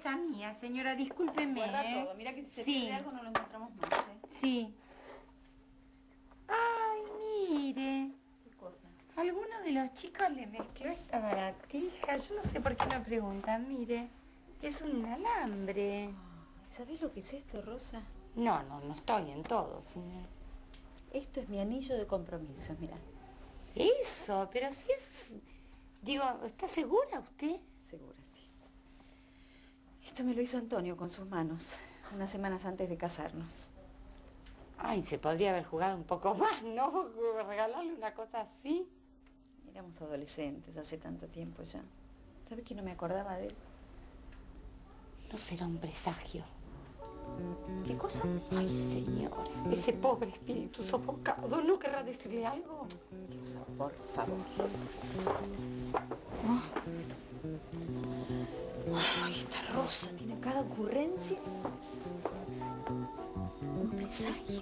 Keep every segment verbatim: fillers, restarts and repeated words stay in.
cosa mía, señora, discúlpeme. Guarda ¿eh? todo, mira que si se Sí. pierde algo no lo encontramos más, ¿eh? Sí. Ay, mire. ¿Qué cosa? Alguno de los chicos le mezcló esta baratija. Yo no sé por qué me preguntan. Mire, es un alambre. ¿Sabés lo que es esto, Rosa? No, no, no estoy en todo, señor. Esto es mi anillo de compromiso, mira. Eso, pero si es... Digo, ¿está segura usted? Segura, sí. Esto me lo hizo Antonio con sus manos, unas semanas antes de casarnos. Ay, se podría haber jugado un poco más, ¿no? Regalarle una cosa así. Éramos adolescentes hace tanto tiempo ya. ¿Sabes que no me acordaba de él? ¿No será un presagio? ¿Qué cosa? Ay, señora, ese pobre espíritu sofocado, ¿no querrá decirle algo? Rosa, por favor. Ay, esta Rosa tiene cada ocurrencia. Un presagio.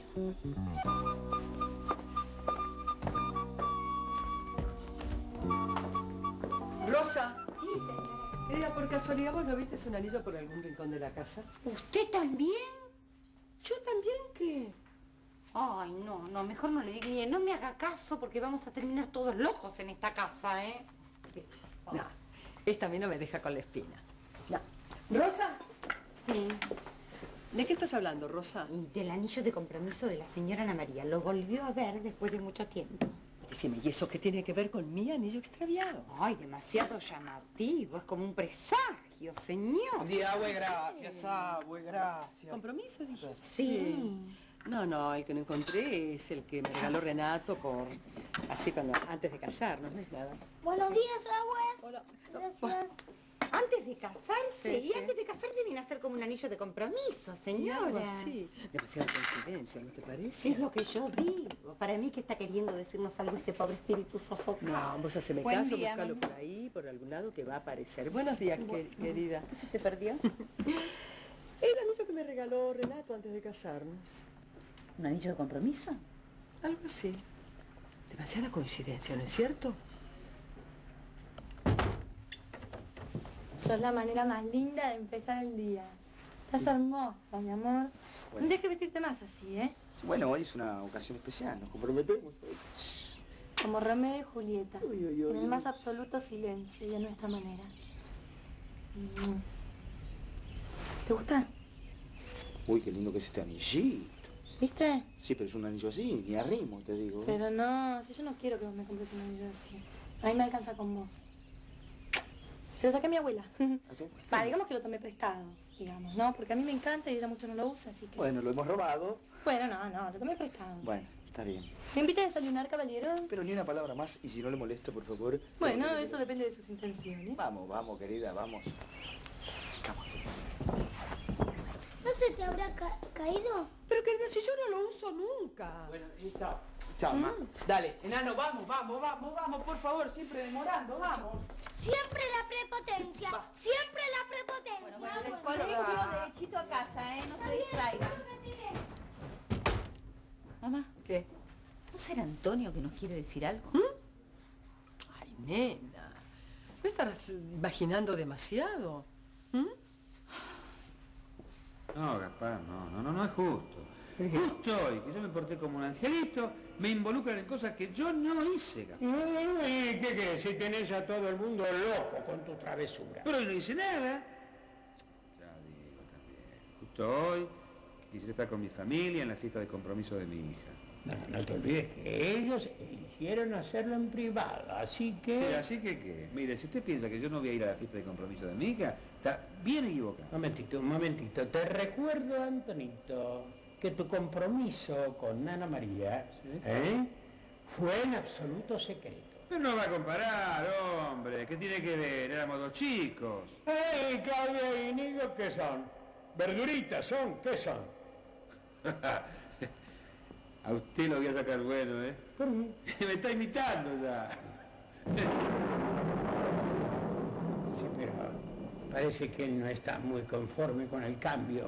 Rosa. Sí, señora. Querida, por casualidad, ¿vos no viste un anillo por algún rincón de la casa? ¿Usted también? ¿Yo también qué? Ay, no, no, mejor no le diga, mire, no me haga caso porque vamos a terminar todos locos en esta casa, ¿eh? No, esta a mí no me deja con la espina. No. ¿Rosa? Sí. ¿De qué estás hablando, Rosa? Del anillo de compromiso de la señora Ana María. Lo volvió a ver después de mucho tiempo. Decime, ¿y eso qué tiene que ver con mi anillo extraviado? Ay, demasiado llamativo, es como un presagio, señor. Sí, abue, gracias, abue, gracias. ¿Compromiso, dije? Sí. No, no, el que no encontré es el que me regaló Renato por... Así cuando... antes de casarnos, no es nada. Buenos días, abue. Hola. Gracias. Antes de casarse, Sí, y sí. antes de casarse viene a ser como un anillo de compromiso, señora. Sí. Demasiada coincidencia, ¿no te parece? Es lo que yo digo. Para mí que está queriendo decirnos algo ese pobre espíritu sofocado. No, vos haceme Buen caso, día, búscalo mamá. por ahí, por algún lado que va a aparecer. Buenos días, que- querida. ¿Qué se te perdió? El anillo que me regaló Renato antes de casarnos. ¿Un anillo de compromiso? Algo así. Demasiada coincidencia, ¿no es cierto? Sos la manera más linda de empezar el día. Estás hermosa, mi amor. Tendrías que vestirte más así, ¿eh? Bueno, hoy es una ocasión especial, nos comprometemos. Como Romeo y Julieta. Uy, uy, uy, En el uy. más absoluto silencio y a nuestra manera. Mm. ¿Te gusta? Uy, qué lindo que es este anillito. ¿Viste? Sí, pero es un anillo así, ni arrimo, te digo. Pero no, si yo no quiero que vos me compres un anillo así. A mí me alcanza con vos. Se lo saqué a mi abuela. ¿A tu- Va, digamos que lo tomé prestado, digamos, ¿no? Porque a mí me encanta y ella mucho no lo usa, así que... Bueno, lo hemos robado. Bueno, no, no, lo tomé prestado. Bueno, está bien. ¿Me invita a desayunar, caballero? Pero ni una palabra más, y si no le molesta, por favor. Bueno, no, eso depende de sus intenciones. Vamos, vamos, querida, vamos. Vamos. ¿No se te habrá ca caído? Pero querida, si yo no lo uso nunca. Bueno, y chao. Chao, ma. Dale, enano, vamos, vamos, vamos, vamos, por favor, siempre demorando, vamos. Siempre la prepotencia, siempre la prepotencia. Bueno, bueno, del colegio derechito a casa, ¿eh? No se distraigan. Mamá, ¿Qué? ¿no será Antonio que nos quiere decir algo? Ay, nena. ¿No estarás imaginando demasiado? ¿Mm? No, Gaspar, no, no, no, no es justo. Justo hoy, que yo me porté como un angelito, me involucran en cosas que yo no hice, Gaspar. ¿Y qué qué? Si tenés a todo el mundo loco con tu travesura. Pero hoy no hice nada. Ya digo también. Justo hoy, que quisiera estar con mi familia en la fiesta de compromiso de mi hija. No, no te olvides que ellos eligieron hacerlo en privado, así que... Pero así que, ¿qué? Mire, si usted piensa que yo no voy a ir a la fiesta de compromiso de mi hija, está bien equivocado. Un momentito, un momentito. Te recuerdo, Antonito, que tu compromiso con Ana María ¿eh? fue en absoluto secreto. Pero no va a comparar, hombre. ¿Qué tiene que ver? Éramos dos chicos. ¡Ey, Claudia y Inigo, qué son! ¿Verduritas son? ¿Qué son? A usted lo voy a sacar bueno, ¿eh? ¿Por mí? Me está imitando ya. Sí, pero parece que él no está muy conforme con el cambio.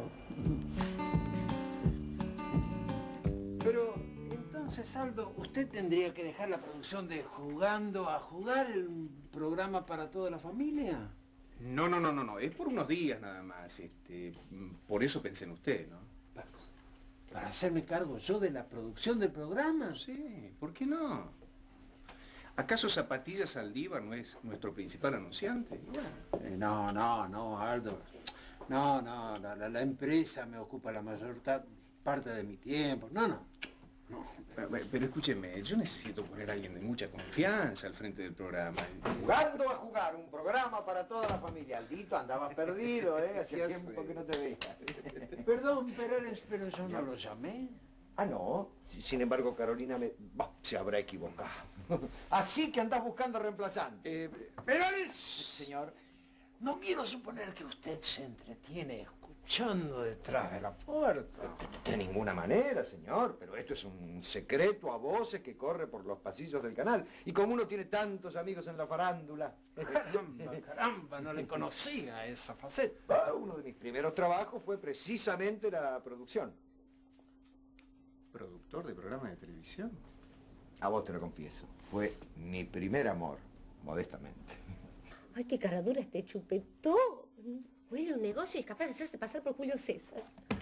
Pero entonces, Aldo, usted tendría que dejar la producción de Jugando a Jugar, un programa para toda la familia. No, no, no, no, no. Es por unos días nada más. Este, por eso pensé en usted, ¿no? ¿Para, para hacerme cargo yo de la producción del programa? Sí, ¿por qué no? ¿Acaso Zapatillas Saldívar no es nuestro principal anunciante? Bueno. Eh, no, no, no, Aldo. No, no, la, la, la empresa me ocupa la mayor parte de mi tiempo. No, no. no. Pero, pero escúcheme, yo necesito poner a alguien de mucha confianza al frente del programa. Jugando a jugar, un programa para toda la familia. Aldito, andabas perdido, ¿eh? Hacía Ya tiempo sé. que no te veía. Perdón, Perales, pero yo no lo llamé. Ah, no. Sin embargo, Carolina me... Bah, se habrá equivocado. Así que andás buscando reemplazante. Eh, Perales, Señor. no quiero suponer que usted se entretiene escuchando detrás de la puerta. De ninguna manera, señor, pero esto es un secreto a voces que corre por los pasillos del canal. Y como uno tiene tantos amigos en la farándula... Caramba, caramba, no le conocía esa faceta. Ah, uno de mis primeros trabajos fue precisamente la producción. ¿Productor de programas de televisión? A vos te lo confieso, fue mi primer amor, modestamente. Ay, qué cara dura este chupetón. Huele a un negocio y es capaz de hacerse pasar por Julio César.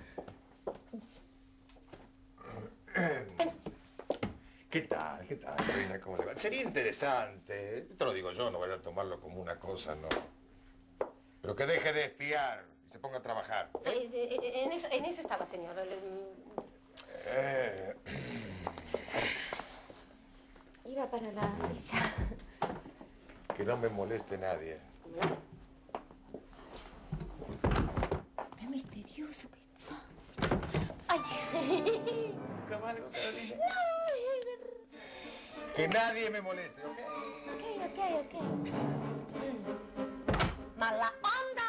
¿Qué tal? ¿Qué tal, Carolina? ¿Cómo le va? Sería interesante. Te lo digo yo, no vaya a tomarlo como una cosa, no. Pero que deje de espiar y se ponga a trabajar. Eh, eh, en, eso, en eso estaba, señor. Eh... Iba para la silla. Que no me moleste nadie. Qué misterioso que está. Ay. Nunca más, Carolina. No. Que nadie me moleste, ¿ok? Ok, ok, ok. Mm. ¡Mala onda!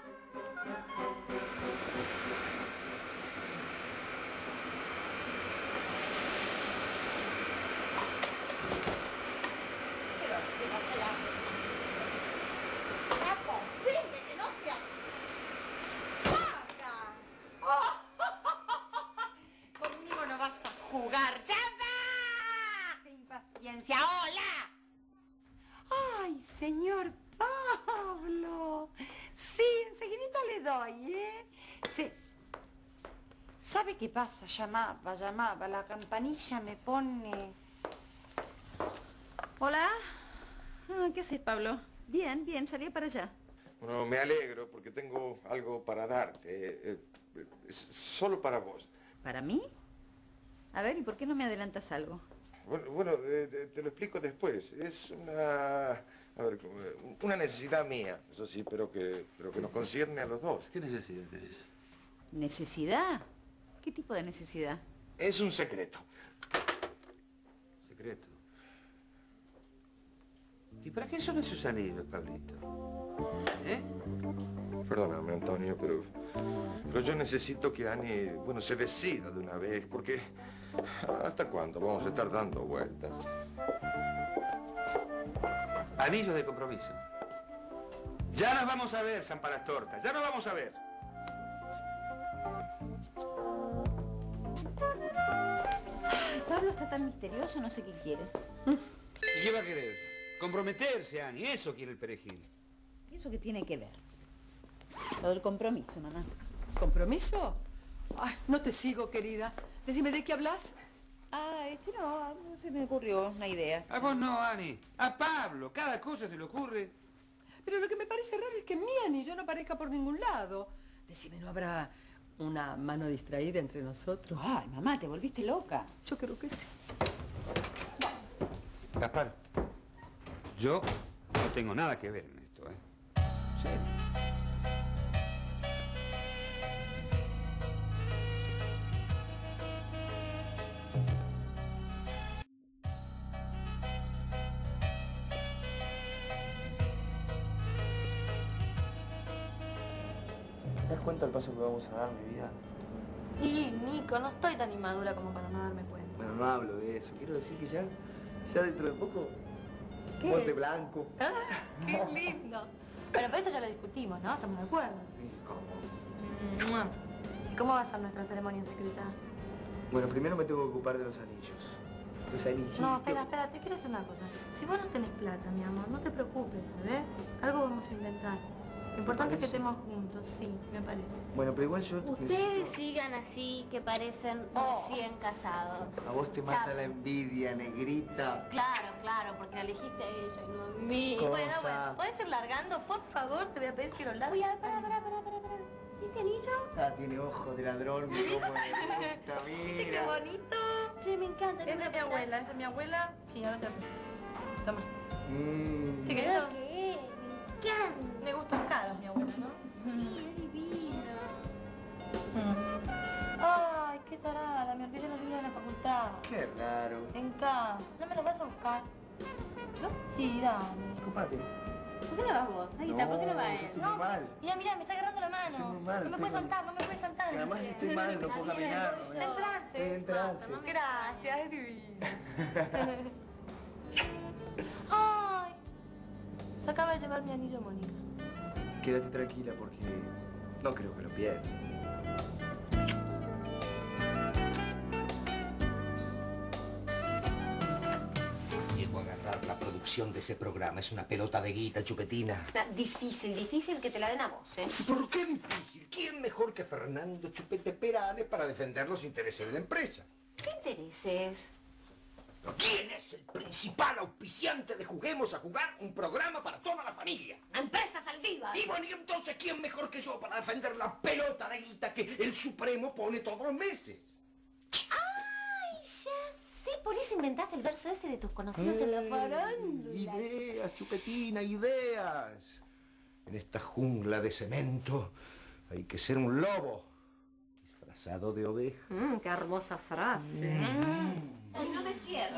Conmigo no vas a jugar. ¡Ya va! ¡Qué impaciencia! ¡Hola! ¡Ay, señor Pablo! Sí, enseguidita le doy, ¿eh? Sí. ¿Sabe qué pasa? Llamaba, llamaba. La campanilla me pone... Hola. Ah, ¿qué haces, Pablo? Bien, bien, salí para allá. Bueno, me alegro porque tengo algo para darte. Eh, eh, es solo para vos. ¿Para mí? A ver, ¿y por qué no me adelantas algo? Bueno, bueno eh, te, te lo explico después. Es una... A ver, como, una necesidad mía, eso sí, pero que, pero que nos concierne a los dos. ¿Qué necesidad tenés? ¿Necesidad? ¿Qué tipo de necesidad? Es un secreto. Secreto. ¿Y para qué son esos anillos, Pablito? ¿Eh? Perdóname, Antonio, pero, pero yo necesito que Ani, bueno, se decida de una vez, porque ¿hasta cuándo vamos a estar dando vueltas? Anillos de compromiso. Ya nos vamos a ver, San Tortas, ya nos vamos a ver. Pablo está tan misterioso, no sé qué quiere. ¿Y qué va a querer? Comprometerse, Ani, eso quiere el perejil. ¿Y eso qué tiene que ver? Lo del compromiso, mamá. ¿Compromiso? Ay, no te sigo, querida. Decime, ¿de qué hablas? Ah, este no, no se me ocurrió una idea. A vos no, Ani. A Pablo, cada cosa se le ocurre. Pero lo que me parece raro es que Mía ni yo no aparezca por ningún lado. Decime, ¿no habrá una mano distraída entre nosotros? Ay, mamá, te volviste loca. Yo creo que sí. Gaspar, yo no tengo nada que ver en esto, ¿eh? En serio. ¿Te das cuenta del paso que vamos a dar, mi vida? Y, Nico, no estoy tan inmadura como para no darme cuenta. Bueno, no hablo de eso. Quiero decir que ya, ya dentro de poco, ¿Qué? monte blanco. Ah, ¡qué lindo! Bueno, pero eso ya lo discutimos, ¿no? ¿Estamos de acuerdo? ¿Cómo? Mua. ¿Y cómo va a ser nuestra ceremonia en secreta? Bueno, primero me tengo que ocupar de los anillos. Los anillos. No, espera, espera, te quiero decir una cosa. Si vos no tenés plata, mi amor, no te preocupes, ¿sabes? Algo vamos a inventar. Lo importante es que estemos juntos, sí, me parece. Bueno, pero igual yo... Ustedes sigan así, que parecen recién casados. A vos te mata Chao. la envidia, negrita. Claro, claro, porque la elegiste a ella y no a mí. Cosa. Bueno, bueno, ¿puedes ir largando? Por favor, te voy a pedir que lo largues. Uy, pará, pará, pará, pará, pará. ¿Este anillo? Ah, tiene ojo de ladrón, cómo me gusta, ¿Viste qué mira. bonito? Che, me encanta. Es de mi abuela, es de mi abuela. Sí, ahora te lo Toma. Mm. ¿Te ¿Qué? querés? Me encanta. Le gustan caros, mi abuela, ¿no? Sí, es divino. Ay, qué tarada, me olvidé los libros de la facultad. Qué raro. En casa. ¿No me los vas a buscar? ¿Yo? Sí, dame. Ocupate. ¿Por qué no vas vos? Ahí está, ¿por qué no vas yo él? estoy muy mal. Mira, mira, me está agarrando la mano. Estoy muy mal, No me estoy puedes mal. soltar, no me puedes soltar. Además estoy mal, no puedo caminar. ¿no? Está en trance. Estoy en trance. Gracias, es divino. Ay, se acaba de llevar mi anillo, Mónica. Quédate tranquila porque no creo que lo pierda. Llego a agarrar la producción de ese programa. Es una pelota de guita, Chupetina. Ah, difícil, difícil que te la den a vos, ¿eh? ¿Por qué difícil? ¿Quién mejor que Fernando Chupete Perales para defender los intereses de la empresa? ¿Qué intereses? ¿Quién es el principal auspiciante de Juguemos a Jugar, un programa para toda la familia? ¡Empresa Saldívar! Y bueno, ¿y entonces quién mejor que yo para defender la pelota de guita que el Supremo pone todos los meses? ¡Ay, ya sé! Por eso inventaste el verso ese de tus conocidos en la farándula. Ideas, Chupetina, ideas. En esta jungla de cemento hay que ser un lobo disfrazado de oveja. Mm, qué hermosa frase. Ay, no me cierro.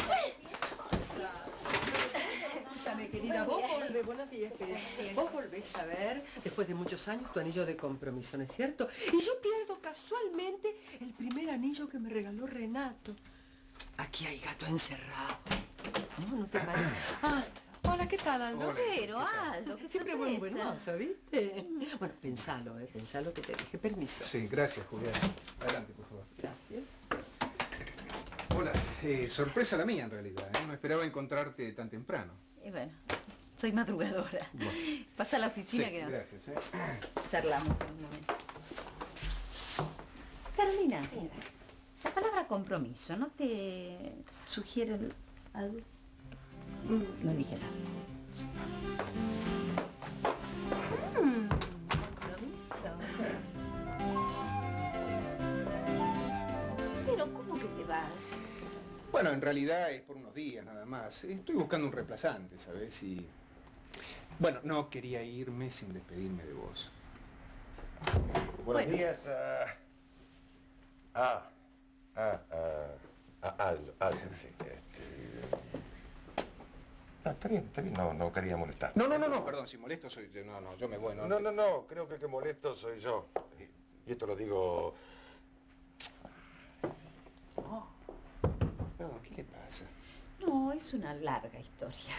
Escúchame, querida, vos volvés, buenos días, querida. Vos volvés a ver, después de muchos años, tu anillo de compromiso, ¿no es cierto? Y yo pierdo casualmente el primer anillo que me regaló Renato. Aquí hay gato encerrado. No, no te parece. Ah, hola, ¿qué tal, Aldo? Hola, Pero, Aldo, que siempre buen buenoso, ¿viste? Bueno, pensalo, ¿eh? Pensalo que te dije permiso. Sí, gracias, Julián. Adelante, por favor. Gracias. Hola, eh, sorpresa la mía en realidad, ¿eh? No esperaba encontrarte tan temprano. Y bueno, soy madrugadora. Pasa a la oficina Sí, que nos gracias. ¿eh? charlamos en un momento. Carolina, la palabra compromiso, ¿no te sugiere algo? No dije nada. Mm, compromiso. Pero, ¿cómo que te vas? Bueno, en realidad es por unos días nada más. Estoy buscando un reemplazante, ¿sabes? Y... bueno, no quería irme sin despedirme de vos. Buenos días a... Ah, ah, ah, a Aldo, Aldo, sí. Este... Ah, está bien, está bien, no, no quería molestar. No, no, no, no, perdón, si molesto soy yo. No, no, yo me voy. No, no, no, creo que el que molesto soy yo. Y esto lo digo... No, ¿qué le pasa? No, es una larga historia.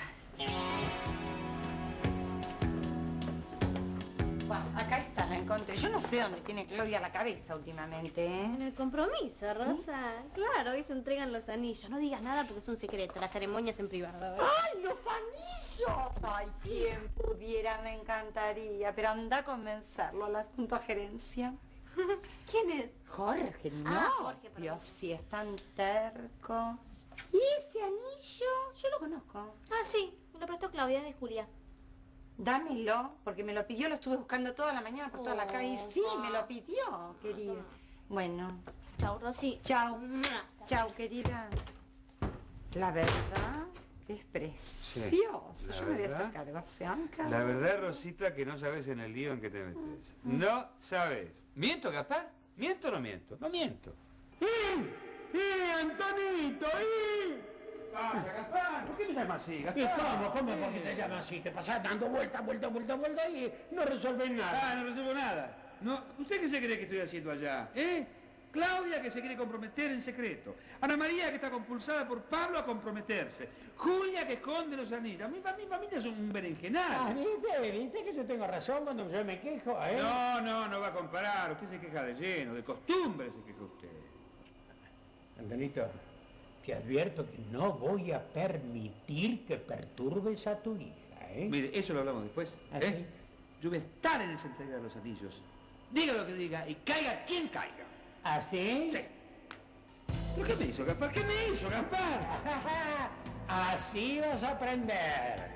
Bueno, acá está, la encontré. Yo no sé dónde tiene Claudia la cabeza últimamente, ¿eh? En el compromiso, Rosa. Claro, hoy se entregan los anillos. No digas nada porque es un secreto. La ceremonia es en privado. ¿eh? ¡Ay, los anillos! Ay, quien pudiera, me encantaría. Pero anda a convencerlo al adjunto a gerencia. ¿Quién es? Jorge, no. Ah, Jorge, perdón. Dios, si es tan terco. ¿Y ese anillo? Yo lo conozco. Ah, sí. Me lo prestó Claudia, es de Julia. Dámelo, porque me lo pidió, lo estuve buscando toda la mañana por toda la calle. Y sí, me lo pidió, querida. Bueno. Chau, Rosy. Chau. Chau, querida. La verdad es precioso. Sí, la Yo me voy a verdad. hacer cargo, ¿se banca? La verdad, Rosita, que no sabes en el lío en que te metes. No sabes. ¿Miento, Gaspar? ¿Miento o no miento? No miento. ¡Y! ¡Y, Antonito! ¡Y! ¿Qué pasa, Gaspar? ¿Por qué me llamas así, ¿Y Gaspar? cómo? ¿Cómo? ¿Por qué te llamas así? Te pasás dando vuelta, vuelta, vuelta, vuelta y no resuelves nada. Ah, no resuelvo nada. No, ¿usted qué se cree que estoy haciendo allá? ¿Eh? Claudia, que se quiere comprometer en secreto. Ana María, que está compulsada por Pablo a comprometerse. Julia, que esconde los anillos. Mi, fa- mi familia es un berenjenal. Ah, ¿viste? ¿Viste que yo tengo razón cuando yo me quejo? ¿Eh? No, no, no va a comparar. Usted se queja de lleno, de costumbre se queja usted. Antonito, te advierto que no voy a permitir que perturbes a tu hija, ¿eh? Mire, eso lo hablamos después. ¿Ah, ¿eh? yo voy a estar en esa entrega de los anillos. Diga lo que diga y caiga quien caiga. ¿Ah, sí? Sí. ¿Pero qué me hizo, Gaspar? ¿Qué me hizo, Gaspar? Así vas a aprender.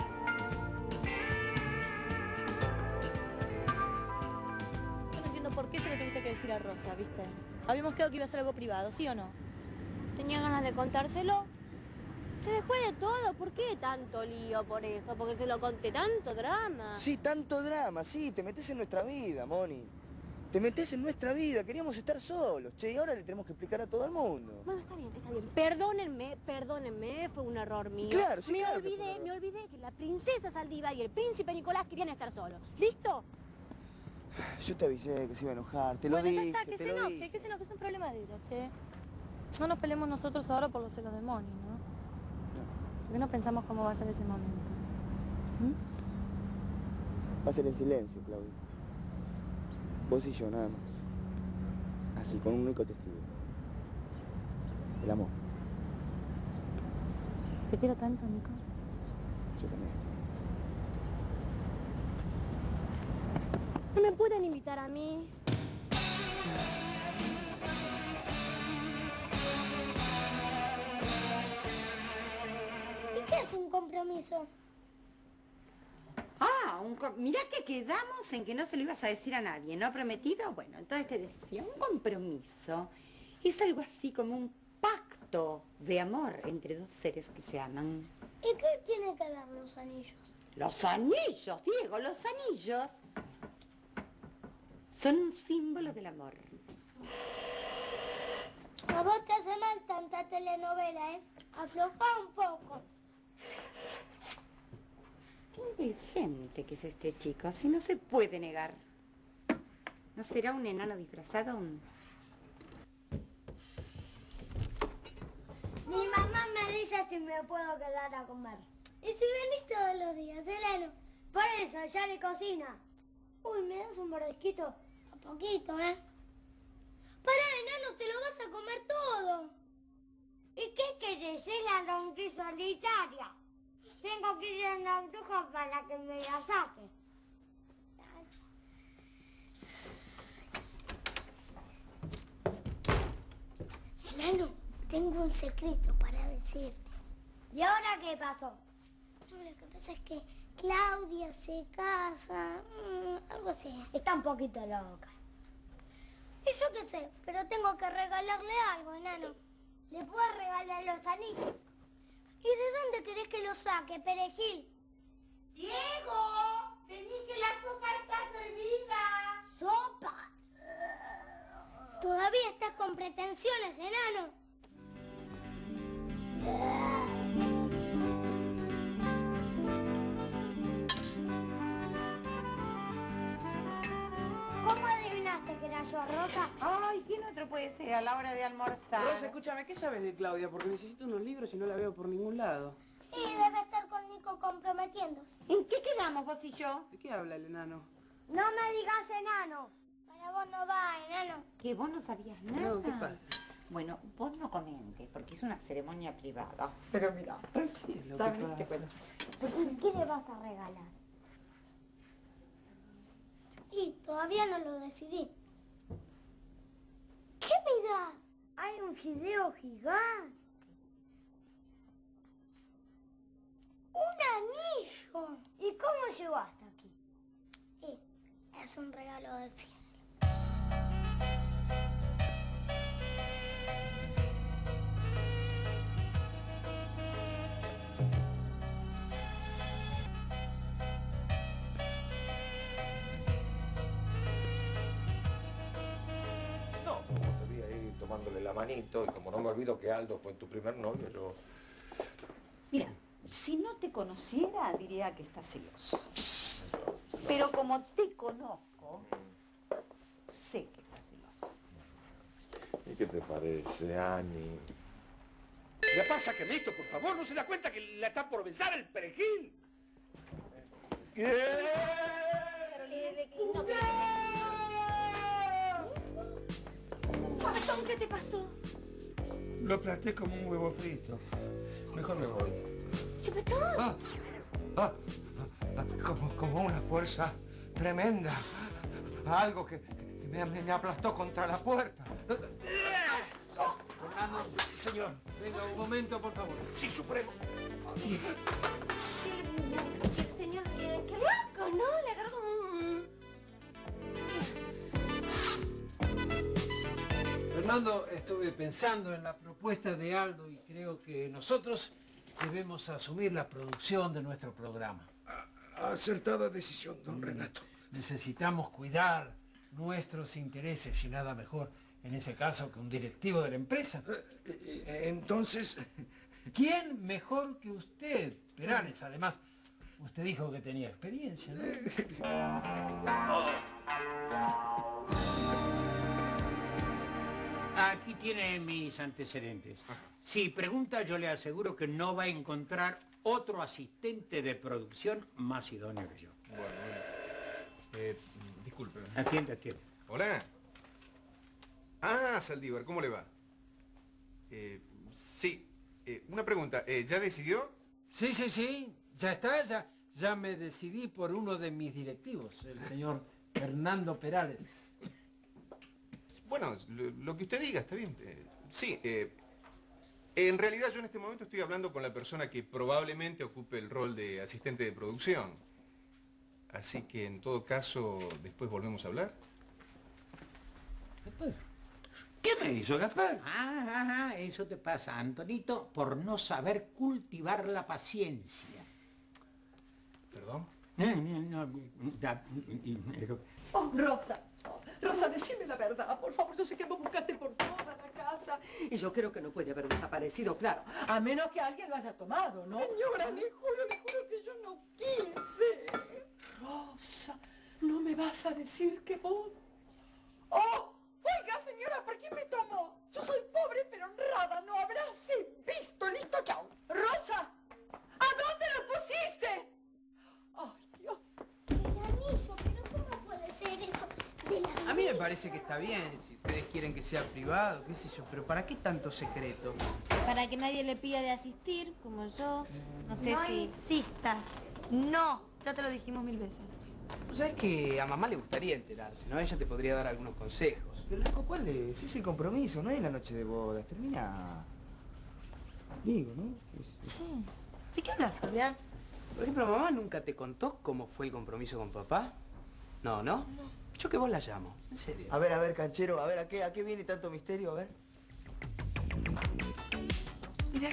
Yo no entiendo por qué se lo tuviste que decir a Rosa, ¿viste? Habíamos quedado que iba a ser algo privado, ¿sí o no? Tenía ganas de contárselo. Che, después de todo, ¿por qué tanto lío por eso? Porque se lo conté, tanto drama. Sí, tanto drama, sí, te metes en nuestra vida, Moni. Te metes en nuestra vida, queríamos estar solos, che, y ahora le tenemos que explicar a todo el mundo. Bueno, está bien, está bien. Perdónenme, perdónenme, fue un error mío. Claro, sí, Me claro que olvidé, me olvidé que la princesa Saldívar y el príncipe Nicolás querían estar solos. ¿Listo? Yo te avisé que se iba a enojar, te lo Bueno, dije, ya está, que te se lo enoje, dije. que se enoje, es un problema de ella, che. No nos peleemos nosotros ahora por los celos de Moni, ¿no? ¿Por qué no pensamos cómo va a ser ese momento? ¿Mm? Va a ser en silencio, Claudia. Vos y yo, nada más. Así, con un único testigo. El amor. Te quiero tanto, Nico. Yo también. ¿No me pueden invitar a mí? ¿Y qué es un compromiso? Ah, un co- mirá que quedamos en que no se lo ibas a decir a nadie, ¿no? ¿Prometido? Bueno, entonces te decía, un compromiso es algo así como un pacto de amor entre dos seres que se aman. ¿Y qué tiene que ver los anillos? Los anillos, Diego, los anillos son un símbolo del amor. A vos te hace mal tanta telenovela, ¿eh? Afloja un poco. Qué inteligente que es este chico, así no se puede negar. ¿No será un enano disfrazado? Un... Mi mamá me dice si me puedo quedar a comer. Y si venís todos los días, Eleno. Por eso, ya le cocina. Uy, ¿me das un mordisquito? A poquito, ¿eh? Pará, enano, te lo vas a comer todo. ¿Y qué querés? Es la donkey solitaria. Tengo que ir a una bruja para que me la saque. Enano, tengo un secreto para decirte. ¿Y ahora qué pasó? No, lo que pasa es que Claudia se casa, mmm, algo así. Está un poquito loca. Y yo qué sé, pero tengo que regalarle algo, enano. ¿Le puedo regalar los anillos? ¿Y de dónde querés que los saque, perejil? ¡Diego! ¡Vení que la sopa está servida! ¿Sopa? ¿Todavía estás con pretensiones, enano? ¿Cómo adivinaste que era yo, Rosa? Ay, ¿quién otro puede ser a la hora de almorzar? Rosa, escúchame, ¿qué sabes de Claudia? Porque necesito unos libros y no la veo por ningún lado. Y debe estar con Nico comprometiéndose. ¿En qué quedamos vos y yo? ¿De qué habla el enano? No me digas enano. Para vos no va, enano. ¿Que vos no sabías nada? No, ¿qué pasa? Bueno, vos no comentes, porque es una ceremonia privada. Pero mira, Sí, lo que también te pasa. cuento. ¿Y qué le vas a regalar? Y todavía no lo decidí. ¿Qué me das? Hay un fideo gigante. ¡Un anillo! ¿Y cómo llegó hasta aquí? Y es un regalo del cielo. No, como te vi ahí tomándole la manito y como no me olvido que Aldo fue tu primer novio, yo... Mira, si no te conociera, diría que estás celoso. Pero como te conozco, sé que estás celoso. ¿Y qué te parece, Ani? ¿Le pasa que esto, por favor? ¿No se da cuenta que la está por besar el perejil? Chupetón, ¿qué te pasó? Lo aplasté como un huevo frito. Mejor me voy. Chupetón. Ah, ah, ah, como, como una fuerza tremenda. Algo que, que me, me- me aplastó contra la puerta. Fernando, señor, venga un momento, por favor. Sí, Supremo. Señor, qué, qué loco, ¿no? Le agarró como un... Fernando, estuve pensando en la propuesta de Aldo y creo que nosotros debemos asumir la producción de nuestro programa. Acertada decisión, don Renato. Necesitamos cuidar nuestros intereses y nada mejor en ese caso que un directivo de la empresa. Entonces, ¿quién mejor que usted, Perales? Además, usted dijo que tenía experiencia, ¿no? Aquí tiene mis antecedentes. Si pregunta, yo le aseguro que no va a encontrar otro asistente de producción más idóneo que yo. Bueno, bueno. Eh, disculpe. Atiende, atiende. Hola. Ah, Saldívar, ¿cómo le va? Eh, sí, eh, una pregunta, eh, ¿ya decidió? Sí, sí, sí, ya está, ya, ya me decidí por uno de mis directivos, el señor Fernando Perales. Bueno, lo, lo que usted diga, está bien. Eh, sí, eh, en realidad yo en este momento estoy hablando con la persona que probablemente ocupe el rol de asistente de producción. Así que en todo caso, después volvemos a hablar. ¿Qué me hizo, Gaspar? Ah, ah, ah, eso te pasa, Antonito, por no saber cultivar la paciencia. ¿Perdón? Eh, no, da- Oh, Rosa, oh, Rosa, decime la verdad, por favor. Yo sé que vos buscaste por toda la casa. Y yo creo que no puede haber desaparecido, claro. A menos que alguien lo haya tomado, ¿no? Señora, le juro, le juro que yo no quise. Rosa, ¿no me vas a decir que vos...? ¡Oh! Oiga, señora, ¿por qué me tomó? Yo soy pobre pero honrada, no habrás visto. Listo, chao. Rosa, ¿a dónde lo pusiste? Ay, Dios. El anillo, pero ¿cómo puede ser eso del anillo? A mí me parece que está bien, si ustedes quieren que sea privado, qué sé yo, pero ¿para qué tanto secreto? Para que nadie le pida de asistir, como yo. No sé No si... insistas. No, ya te lo dijimos mil veces. Sabes que a mamá le gustaría enterarse, ¿no? Ella te podría dar algunos consejos. Pero loco, ¿cuál es? Es el compromiso, no es la noche de bodas. Termina... Digo, ¿no? Es- Sí. ¿De qué hablas, Fabián? Por ejemplo, mamá nunca te contó cómo fue el compromiso con papá. No, ¿no? Yo que vos la llamo, en serio. A ver, a ver, canchero, a ver, ¿a qué, a qué viene tanto misterio? A ver. Mira.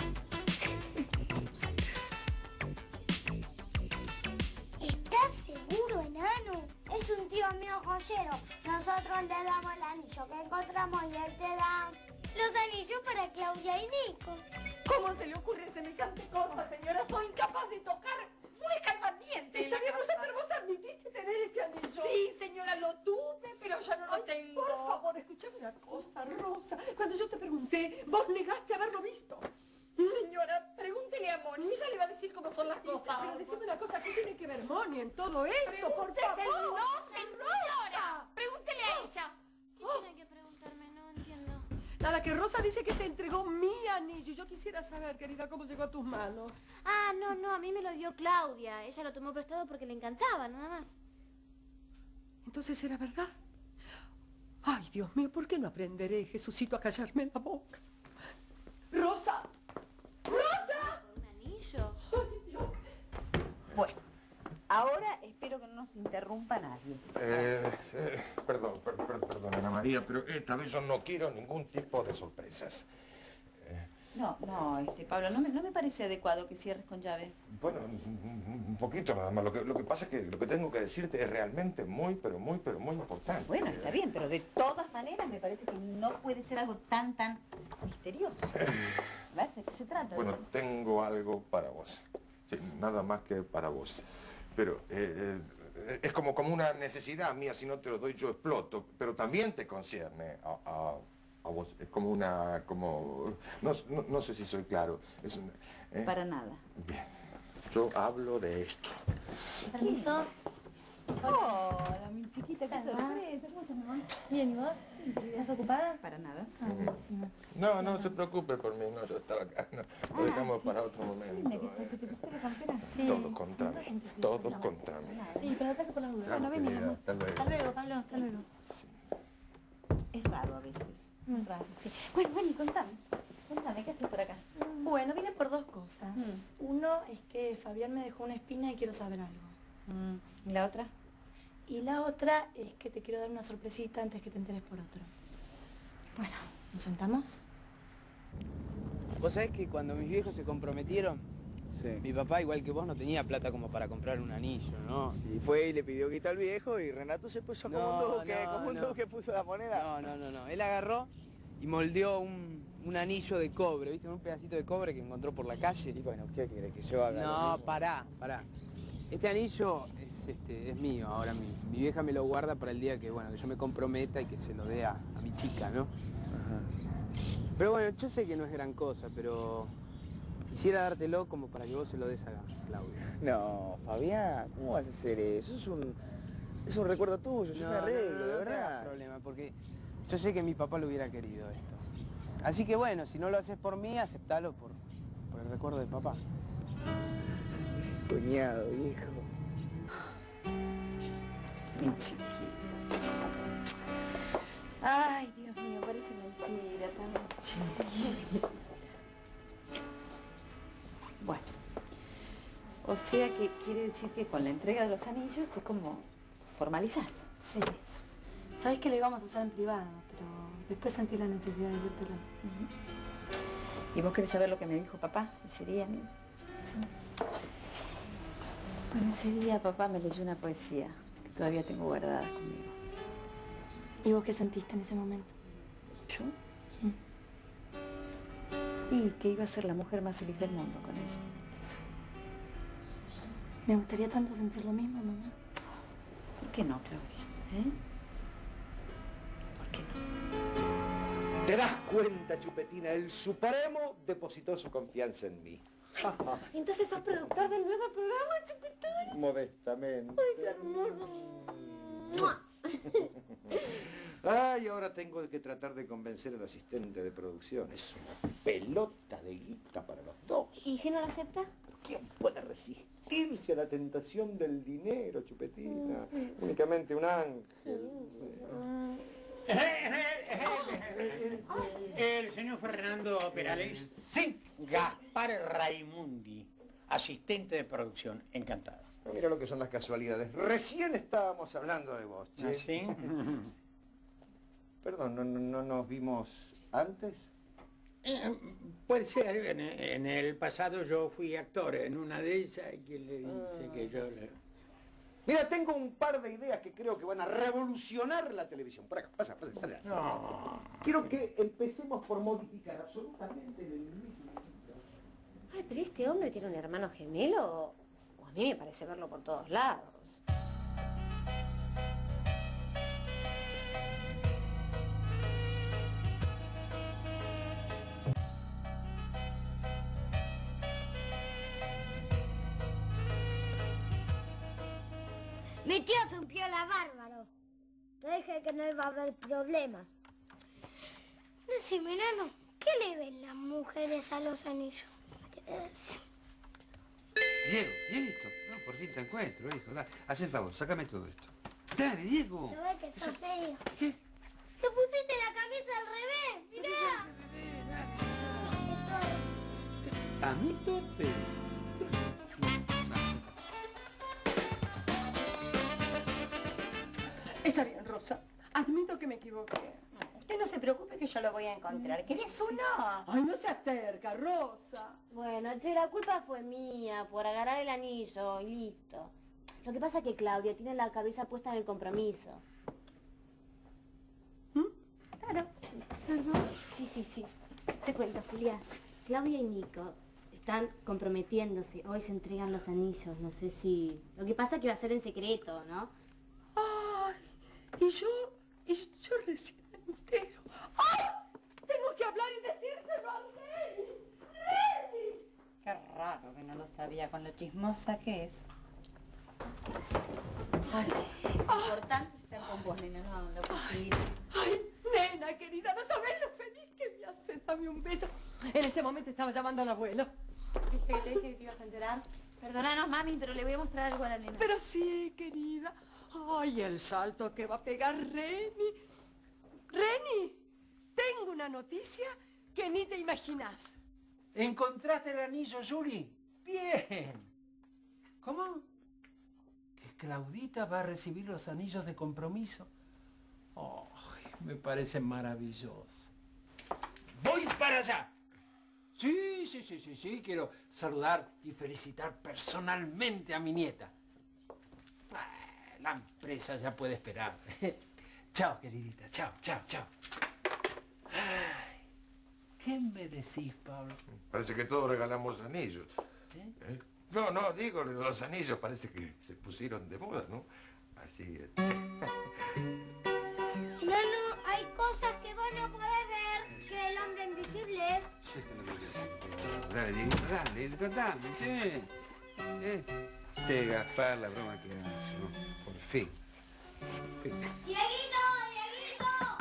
¿Estás seguro, enano? Es un tío mío joyero. Nosotros le damos el anillo que encontramos y él te da los anillos para Claudia y Nico. ¿Cómo se le ocurre semejante cosa, señora? Soy incapaz de tocar un escarbadiente. Está bien, Rosa, pero vos admitiste tener ese anillo. Sí, señora, lo tuve, pero ya no lo tengo. Por favor, escúchame una cosa, Rosa. Cuando yo te pregunté, vos negaste haberlo visto. Señora, pregúntele a Moni, ella le va a decir cómo son las cosas. Pero decime una cosa, ¿qué tiene que ver Moni en todo esto? Por favor. No, señora. Pregúntele a ella. ¿Qué tiene que preguntarme? No entiendo. Nada, que Rosa dice que te entregó mi anillo. Yo quisiera saber, querida, cómo llegó a tus manos. Ah, no, no, a mí me lo dio Claudia. Ella lo tomó prestado porque le encantaba, nada más. Entonces era verdad. Ay, Dios mío, ¿por qué no aprenderé, Jesucito, a callarme la boca? ¡Rosa! ¡Rosa! ¿Un anillo? Bueno, ahora espero que no nos interrumpa nadie. Eh, eh, perdón, per- per- perdón, Ana María, pero esta vez yo no quiero ningún tipo de sorpresas. No, no, este, Pablo, no me, no me parece adecuado que cierres con llave. Bueno, un, un poquito nada más. Lo que, lo que pasa es que lo que tengo que decirte es realmente muy, pero muy, pero muy importante. Bueno, está bien, pero de todas maneras me parece que no puede ser algo tan, tan misterioso. A ver, ¿de qué se trata? Bueno, tengo algo para vos. Sí, nada más que para vos. Pero eh, eh, es como, como una necesidad mía, si no te lo doy yo exploto, pero también te concierne a, a, a vos. Es como una, como, no, no, no sé si soy claro. Es una, eh, Para nada. Bien, yo hablo de esto. Permiso. Hola, mi chiquita, qué sorpresa. ¿Cómo estás, mi amor? Bien, ¿y vos? ¿Estás ocupada? Para nada. Ah, buenísimo. No, no se preocupe por mí, no, yo estaba acá, no, lo dejamos para otro momento. Dime, ¿te te pusiste la campera? Sí, Sí. Todo contra mí, todo contra mí. Sí, pero traje por las dudas. Chao, Bueno, vení, querida, amor. hasta luego. Hasta luego, Pablo, hasta luego. Es raro a veces. Es raro, sí. Bueno, vení, contame. Contame, ¿qué haces por acá? Bueno, vine por dos cosas. Mm. Uno es que Fabián me dejó una espina y quiero saber algo. Mm. ¿Y la otra? Y la otra es que te quiero dar una sorpresita antes que te enteres por otro. Bueno, ¿nos sentamos? Vos sabés que cuando mis viejos se comprometieron, mi papá, igual que vos, no tenía plata como para comprar un anillo, ¿no? Sí, fue y le pidió guita al viejo y Renato se puso como No, un duque, no, como un no. duque puso la moneda. No, no, no, no. Él agarró y moldeó un, un anillo de cobre, ¿viste? Un pedacito de cobre que encontró por la calle. Y bueno, ¿qué quiere? ¿Que yo haga lo No, mismo? pará, pará. Este anillo es, este, es mío ahora. Mi, mi vieja me lo guarda para el día que, bueno, que yo me comprometa y que se lo dé a, a mi chica, ¿no? Ajá. Pero bueno, yo sé que no es gran cosa, pero quisiera dártelo como para que vos se lo des a Claudia. No, Fabián, ¿cómo vas a hacer eso? Es un, es un recuerdo tuyo, yo me arreglo, no, no, de no te hagas verdad. problema, porque yo sé que mi papá lo hubiera querido esto. Así que bueno, si no lo haces por mí, aceptalo por, por el recuerdo de papá. Cuñado, viejo. Mi chiquito. Ay, Dios mío, parece mentira tan chiquito. Bueno, o sea que quiere decir que con la entrega de los anillos es como formalizás. Sí, eso. Sabes que lo íbamos a hacer en privado, pero después sentí la necesidad de decírtelo. Uh-huh. ¿Y vos querés saber lo que me dijo papá ese día a mí? Sí. Bueno, ese día papá me leyó una poesía que todavía tengo guardada conmigo. ¿Y vos qué sentiste en ese momento? ¿Yo? Mm. Y que iba a ser la mujer más feliz del mundo con ella. Eso. Me gustaría tanto sentir lo mismo, mamá. ¿Por qué no, Claudia? ¿Eh? ¿Por qué no? ¿Te das cuenta, Chupetina? El Supremo depositó su confianza en mí. Entonces sos productor del nuevo programa, Chupetón. Modestamente. Ay, qué hermoso. ¡Mua! Ay, ahora tengo que tratar de convencer al asistente de producción. Es una pelota de guita para los dos. ¿Y si no lo acepta? ¿Quién puede resistirse a la tentación del dinero, Chupetina? Sí. Únicamente un ángel. El señor Fernando Perales. Sí. Gaspar Raimundi, asistente de producción. Encantado. Mira lo que son las casualidades. Recién estábamos hablando de vos, che. ¿Ah, sí? Perdón, ¿no, no, no nos vimos antes? Eh, puede ser, en, en el pasado yo fui actor en una de ellas, y quien le dice Ah. que yo le... Mira, tengo un par de ideas que creo que van a revolucionar la televisión. Por acá, pasa, pasa, pasa. No. Quiero que empecemos por modificar absolutamente el mismo. Ay, pero este hombre tiene un hermano gemelo, o o a mí me parece verlo por todos lados. Mi tío es un piola bárbaro. Te dije que no iba a haber problemas. Decime, nano, ¿qué le ven las mujeres a los anillos? ¿Qué te decís? Diego, Dieguito, no, por fin te encuentro, hijo. Da, haz el favor, sácame todo esto. Dale, Diego. ¿No ves que sos feo? ¿Qué? Te pusiste la camisa al revés, mirá. A mí tote. Está bien, Rosa. Admito que me equivoqué. Usted no se preocupe que yo lo voy a encontrar. ¿Querés uno? Ay, no se acerca, Rosa. Bueno, che, la culpa fue mía por agarrar el anillo y listo. Lo que pasa es que Claudia tiene la cabeza puesta en el compromiso. Claro. Sí, sí, sí. Te cuento, Julia. Claudia y Nico están comprometiéndose. Hoy se entregan los anillos. No sé si... Lo que pasa es que va a ser en secreto, ¿no? Ay, y yo, y yo recién me entero. ¡Ay! Tengo que hablar y decírselo al rey. ¡Rey! Qué raro que no lo sabía con lo chismosa que es. Ay, importante estar con vos, nena, no, lo posible. Ay, nena querida, no sabés lo feliz que me hace. Dame un beso. En este momento estaba llamando al abuelo. ¿Viste que te dije que te ibas a enterar? Perdónanos, mami, pero le voy a mostrar algo a la nena. Pero sí, querida. Ay, el salto que va a pegar Reni. Reni, tengo una noticia que ni te imaginas. ¿Encontraste el anillo, Yuri? Bien. ¿Cómo? ¿Que Claudita va a recibir los anillos de compromiso? Oh, me parece maravilloso. ¡Voy para allá! Sí, sí, sí, sí, sí. Quiero saludar y felicitar personalmente a mi nieta. La empresa ya puede esperar. Chao, queridita. Chao, chao, chao. Ay, ¿qué me decís, Pablo? Parece que todos regalamos anillos. ¿Eh? ¿Eh? No, no, digo, los anillos parece que se pusieron de moda, ¿no? Así es. Nano, hay cosas que vos no podés ver, que el hombre invisible. Dale, Dieguito, dale, tratame, che. Eh, te Gaspar, la broma que hace, ¿no? Por fin. Por fin. ¡Dieguito! ¡Dieguito!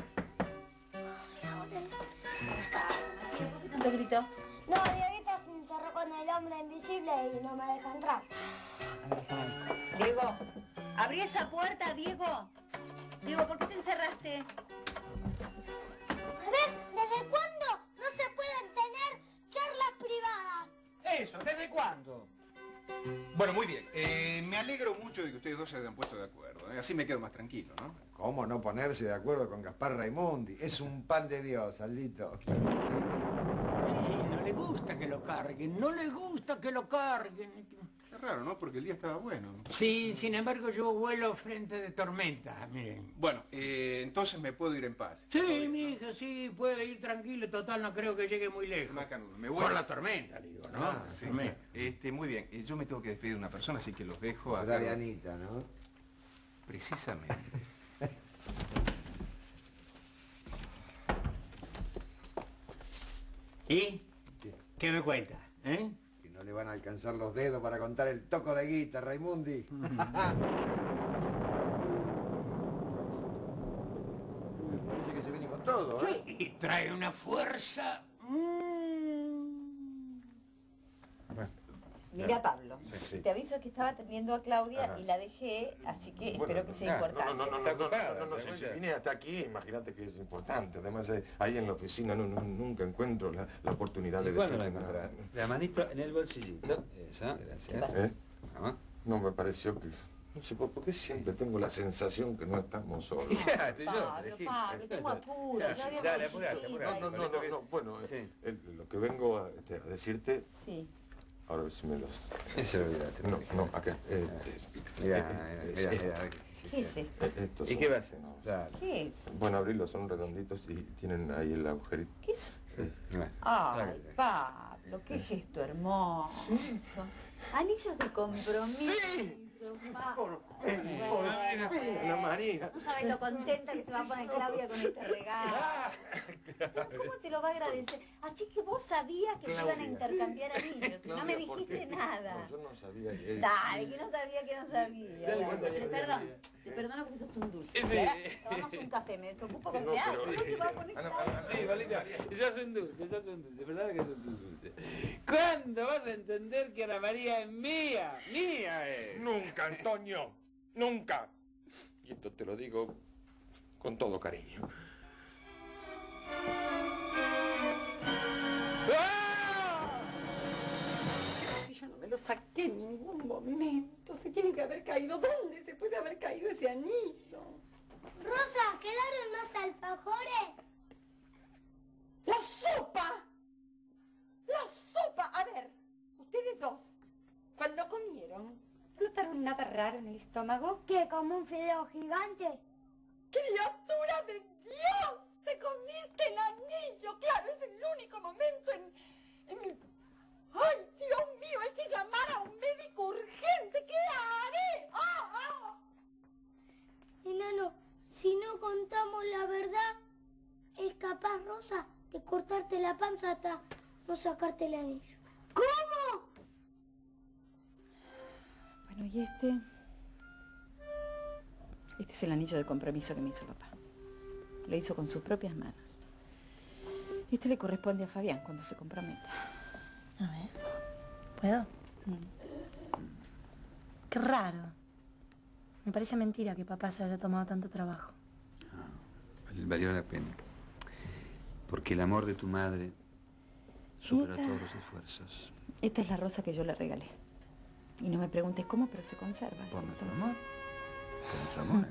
¿Por qué tanto grito? No, Dieguito se encerró con el hombre invisible y no me deja entrar. Diego, abrí esa puerta, Diego. Diego, ¿por qué te encerraste? A ver, ¿desde cuándo no se pueden tener charlas privadas? Eso, ¿desde cuándo? Bueno, muy bien. Eh, me alegro mucho de que ustedes dos se hayan puesto de acuerdo. ¿eh? Así me quedo más tranquilo, ¿no? ¿Cómo no ponerse de acuerdo con Gaspar Raimundi? Es un pan de Dios, Aldito. No le gusta que lo carguen, no le gusta que lo carguen. Es raro, ¿no? Porque el día estaba bueno. Sí, sin embargo yo vuelo frente de tormenta, miren. Bueno, eh, entonces me puedo ir en paz. Sí, mi hija, sí, puede ir tranquilo, total, no creo que llegue muy lejos. Macanudo, me voy. Por la tormenta, digo, ¿no? Ah, sí. Tormenta. Este, muy bien. Eh, Yo me tengo que despedir de una persona, así que los dejo a... Será de Anita, ¿no? Precisamente. ¿Y? ¿Qué me cuenta? ¿Eh? Que no le van a alcanzar los dedos para contar el toco de guita, Raimundi. Parece que se viene con todo, ¿eh? Sí, y trae una fuerza. Mira, Pablo, Sí, sí. te aviso que estaba atendiendo a Claudia Ajá. y la dejé, así que Bueno, espero que sea no, importante. No, no, no, Está no, no, ocupada, no, no, no, si, está si ocupada. vine hasta aquí, imagínate que es importante. Además, eh, ahí en la oficina no, no- nunca encuentro la, la oportunidad de ¿Y cuándo la decirle nada. encontraste? La manito en el bolsillito. Eso, gracias. ¿Eh? Vamos. No me pareció que... No sé por por qué siempre tengo la sensación que no estamos solos. Ya, estoy yo. Pablo, elegí. Pablo, tengo apuro, Ya, ya habíamos Dale, apurate, decidido. apurate. No, no, no, no, bueno, eh, el- lo que vengo a, este, a decirte, Sí. ahora a ver si me los... Eso olvídate. No, no, acá. Eh, Mirá, eh, mirá, eh, mirá. ¿Qué es esto? eh, estos ¿Y son- qué va a hacer? no, Dale. ¿Qué es? Bueno, abrirlos, son redonditos y tienen ahí el agujerito. ¿Qué es? Bueno, Ay, dale. Pablo, qué gesto hermoso. Anillos de compromiso. Pablo. Ana María. No sabes lo contenta que se va a poner Claudia con este regalo. ¿Cómo te lo va a agradecer? Así que vos sabías que se iban a Claudia. intercambiar anillos y no me Claudia, ¿por dijiste qué? nada. No, yo no sabía. eh, Dale, que no sabía que no sabía. Dale, Bueno, dale, te dale, perdono, dale. te perdono porque sos un dulce. Sí. Y ahora tomamos un café, me desocupo con No, te pero- ¿Cómo te va a poner Ana, Claudia? Ana, Sí, Valita, ya son dulces, ya son dulces, ¿verdad que son dulces? ¿Cuándo vas a entender que Ana María es mía? ¡Mía es! Nunca, Antonio, nunca. Y esto te lo digo con todo cariño. Si yo no me lo saqué en ningún momento, se tiene que haber caído. ¿Dónde se puede haber caído ese anillo? Rosa, ¿quedaron más alfajores? ¡La sopa! ¡La sopa! A ver, ustedes dos, cuando comieron, ¿notaron nada raro en el estómago? ¿Qué, como un fideo gigante? ¡Criatura de Dios! ¡Te comiste el anillo! ¡Claro, es el único momento en, en el... ¡Ay, Dios mío! Hay que llamar a un médico urgente. ¿Qué haré? ¡Ah, ah! Enano, si no contamos la verdad, es capaz, Rosa, de cortarte la panza hasta no sacarte el anillo. ¿Cómo? Bueno, y este... Este es el anillo de compromiso que me hizo papá. Lo hizo con sus propias manos. Este le corresponde a Fabián cuando se comprometa. A ver, ¿puedo? Mm. Qué raro. Me parece mentira que papá se haya tomado tanto trabajo. No, valió la pena. Porque el amor de tu madre supera Esta- todos los esfuerzos. Esta es la rosa que yo le regalé. Y no me preguntes cómo, pero se conserva. Por nuestro amor. Por nuestro amor.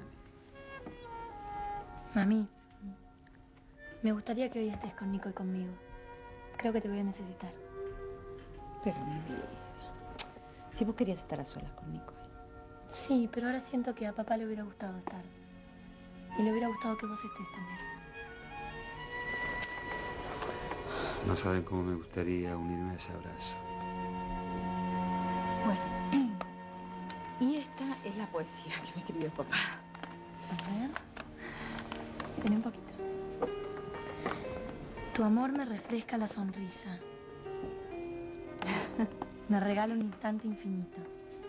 Mami, me gustaría que hoy estés con Nico y conmigo. Creo que te voy a necesitar. Pero mi vida. Si vos querías estar a solas con Nico. Sí, pero ahora siento que a papá le hubiera gustado estar. Y le hubiera gustado que vos estés también. No saben cómo me gustaría unirme a ese abrazo. Bueno. Y esta es la poesía que me escribió papá. A ver. Ten un poquito. Tu amor me refresca la sonrisa. Me regala un instante infinito.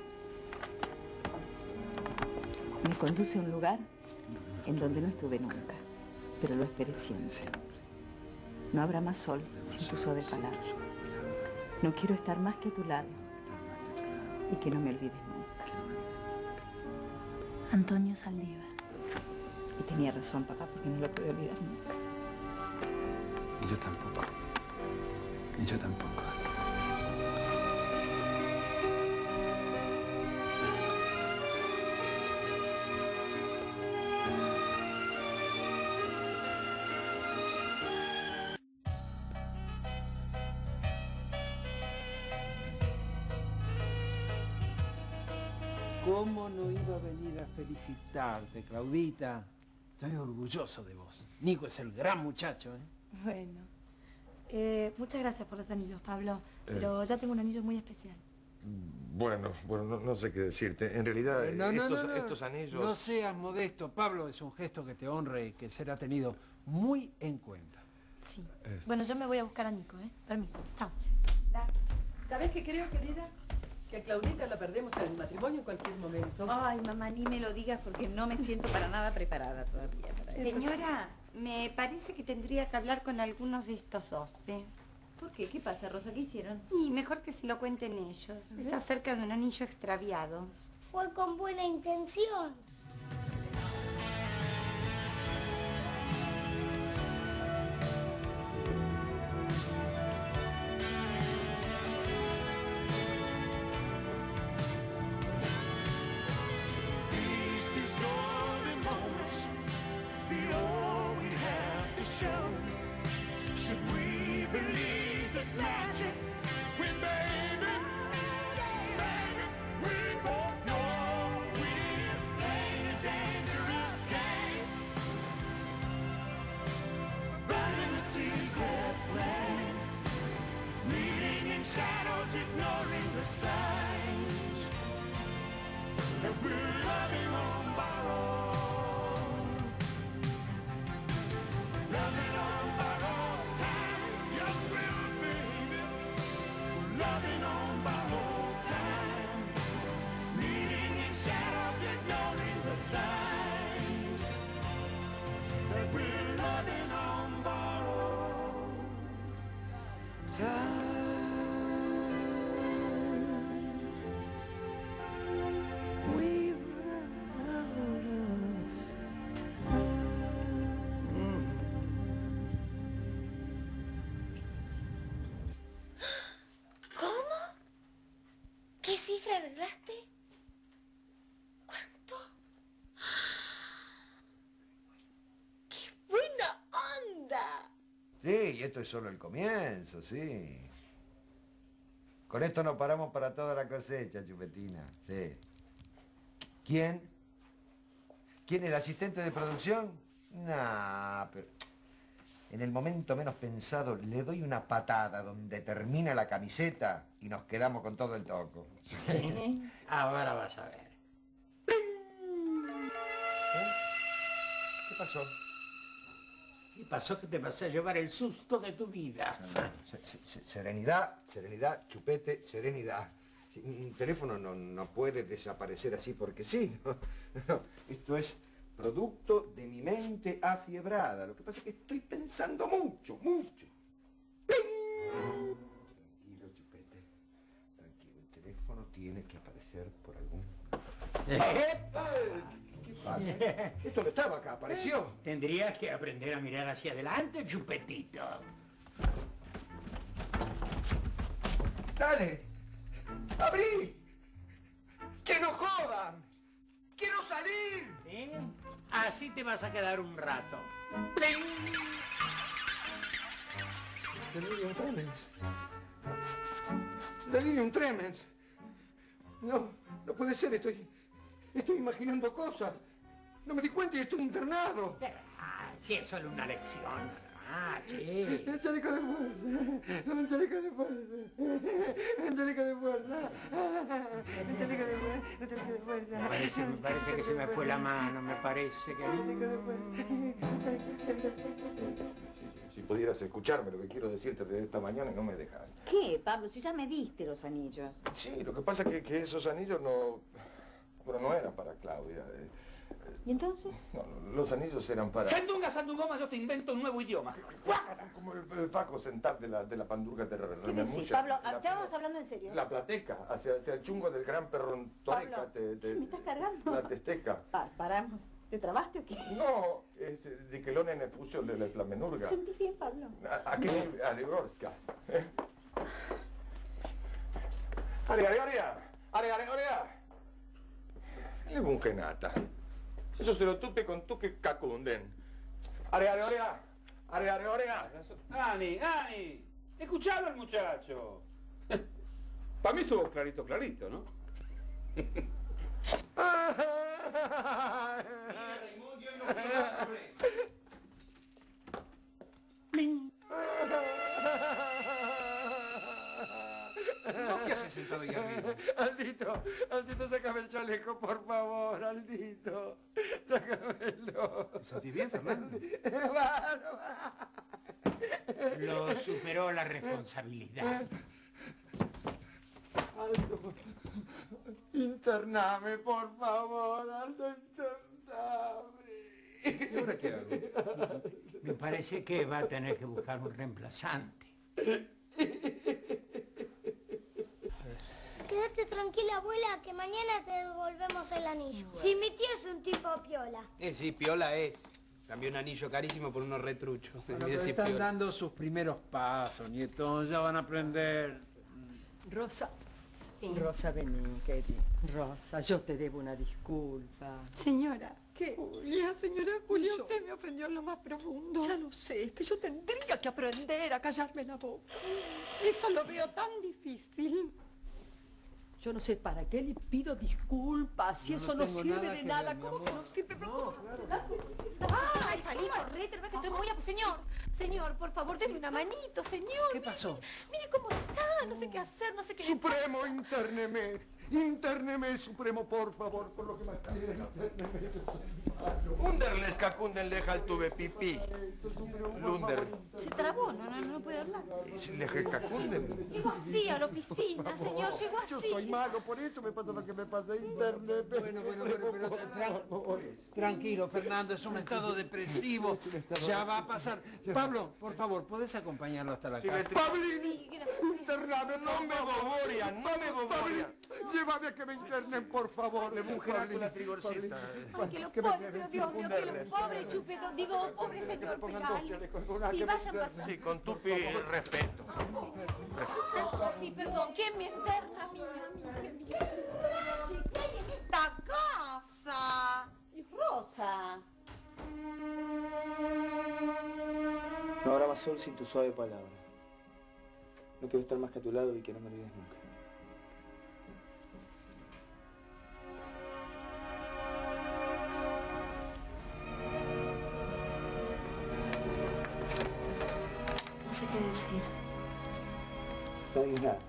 Me conduce a un lugar en donde no estuve nunca, pero lo esperé siempre. No habrá más sol sin tu suave palabra. No quiero estar más que a tu lado y que no me olvides nunca. Antonio Saldívar. Y tenía razón, papá, porque no lo puedo olvidar nunca. Y yo tampoco. Y yo tampoco. ¿Cómo no iba a venir a felicitarte, Claudita? Estoy orgulloso de vos. Nico es el gran muchacho, ¿eh? Bueno. Eh, muchas gracias por los anillos, Pablo. Pero ya tengo un anillo muy especial. Bueno, bueno, no, no sé qué decirte. En realidad, Eh, no, no, estos, no, no. estos anillos... No seas modesto, Pablo. Es un gesto que te honre y que será tenido muy en cuenta. Sí. Bueno, yo me voy a buscar a Nico, ¿eh? Permiso. Chao. ¿Sabés qué creo, querida? Que a Claudita la perdemos en el matrimonio en cualquier momento. Ay, mamá, ni me lo digas porque no me siento para nada preparada todavía para eso. Señora, me parece que tendría que hablar con algunos de estos dos, ¿eh? ¿Por qué? ¿Qué pasa, Rosa? ¿Qué hicieron? Y mejor que se lo cuenten ellos. Es acerca de un anillo extraviado. Fue con buena intención. These golden moments be all we have to show. Should we believe this magic when, baby, baby, we both know we're playing a dangerous game, running a secret flame, meeting in shadows, ignoring the signs that we're loving on borrowed, loving on borrowed time. Yes, we are, baby. We're loving on borrowed time, meeting in shadows, ignoring the signs that we're loving on borrowed time. We ¿Cómo? ¿Qué cifra arreglaste? ¿Cuánto? ¡Qué buena onda! Sí, y esto es solo el comienzo, sí. Con esto nos paramos para toda la cosecha, Chupetina, sí. ¿Quién? ¿Quién, el asistente de producción? Nah, pero... En el momento menos pensado, le doy una patada donde termina la camiseta y nos quedamos con todo el toco. Ahora vas a ver. ¿Qué pasó? ¿Qué pasó? Que te vas a llevar el susto de tu vida. Se- se- se- Serenidad, serenidad, chupete, serenidad. Sí, un teléfono no, no puede desaparecer así porque sí. No, no, esto es producto de mi mente afiebrada. Lo que pasa es que estoy pensando mucho, mucho. Tranquilo, chupete. Tranquilo, el teléfono tiene que aparecer por algún... ¡Epa! ¿Qué pasa? Esto no estaba acá, apareció. Tendrías que aprender a mirar hacia adelante, chupetito. ¡Dale! ¡Abrí! ¡Que no jodan! ¡Quiero salir! ¿Eh? Así te vas a quedar un rato. Delirium tremens. Delirium tremens. No, no puede ser, estoy... Estoy imaginando cosas. No me di cuenta y estoy internado. Ah, sí, es solo una lección. Ah, sí. El chaleco de fuerza. El chaleco de fuerza. El chaleco de fuerza. El chaleco de fuerza. El chaleco de fuerza. Me parece, me parece que se me fue la mano, me parece que... El chaleco de fuerza. Si pudieras escucharme lo que quiero decirte desde esta mañana y no me dejas. ¿Qué, Pablo? Si ya me diste los anillos. Sí, lo que pasa es que, que esos anillos no... Bueno, no eran para Claudia. eh. ¿Y entonces? No, los anillos eran para... Sandunga, sandungoma, yo te invento un nuevo idioma. Como el, el faco sentar de la, de la pandurga de ¿Qué decís, Rememucha. Pablo? La- ¿Estábamos hablando en serio? La plateca, hacia, hacia el chungo del gran perrón toreca. Pablo, te- te- ¿me estás cargando? La testeca. Pa- paramos. ¿Te trabaste o qué? No, es eh, de que lone en el fusión de la flamenurga. ¿Sentís bien, Pablo? ¿A, a qué nivel? A Lebrorska. ¿Eh? ¡Ale, ale, ale! ¡Ale, ale, ale! Le bungenata. Eso se lo tupe con tuque cacunden. ¡Ale, ale, ale! ¡Ale, ale, ale! Ani, Ani, escuchalo al muchacho. Para mí estuvo clarito, clarito, ¿no? ¿Vos qué haces sentado ahí arriba? Aldito, Aldito, sácame el chaleco, por favor, Aldito. Sácamelo. ¿Te sentís bien, Fernando? Lo superó la responsabilidad. Aldo, intername, por favor, Aldo, intername. ¿Y ahora qué hago? Me parece que va a tener que buscar un reemplazante. Quédate tranquila, abuela, que mañana te devolvemos el anillo. Si mi tío es un tipo piola. Eh, sí, piola es. Cambió un anillo carísimo por unos retruchos. Bueno, Mira pero si están piola. dando sus primeros pasos, nietos, ya van a aprender. Rosa. Rosa, vení, querida. Rosa, yo te debo una disculpa. Señora. ¿Qué? Julia, señora Julia, usted me ofendió en lo más profundo. Ya lo sé, es que yo tendría que aprender a callarme la boca. Eso lo veo tan difícil. Yo no sé para qué le pido disculpas, si Yo eso no no tengo sirve nada de que nada. ver, mi ¿Cómo que amor. no sirve? No, claro. ¡Ay, salí, correte! ¿Verdad que estoy muy apu- Señor, señor, por favor, deme una manito, señor. ¿Qué pasó? Mire, mire cómo está, no sé qué hacer, no sé qué... le Supremo, interneme. Interneme, Supremo, por favor, por lo que más quiera. Underles cacunden lejal tuve pipí. Lunder. Se trabó, no, no, no puede hablar. Leje cacunden. Llegó así a la oficina, señor, llegó así. Yo soy malo, por eso me pasa lo que me pasa. Interneme. Bueno, bueno, bueno, pero tran- tranquilo, Fernando, es un estado depresivo. Ya va a pasar. Pablo, por favor, ¿podés acompañarlo hasta la casa? Pablín, intername, no me boborian, no me boborian. Llévame a que me internen, por favor. Le mujer con la trigorcita. Ay, que lo pobre, pero Dios mío, que lo pobre chupeto, digo, pobre señor Peral. Sí, vayan pasando. Sí, con tupi respeto. Oh, sí, perdón, ¿quién me interna? Mía, mía, mía. ¿Qué hay en esta casa? Y Rosa. No habrá más sol sin tu suave palabra. No quiero estar más que a tu lado y que no me olvides nunca. No sé qué decir. No digas nada.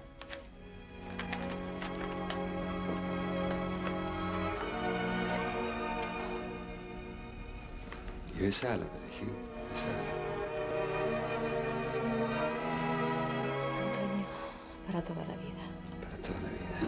Y besala, perejil, besala. Antonio, para toda la vida. Para toda la vida.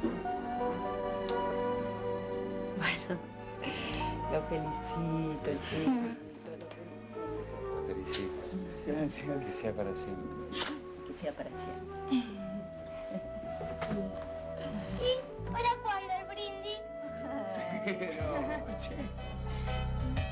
Bueno, lo felicito, chico. Te felicito. Gracias. Que sea para siempre. Que sea para siempre. che.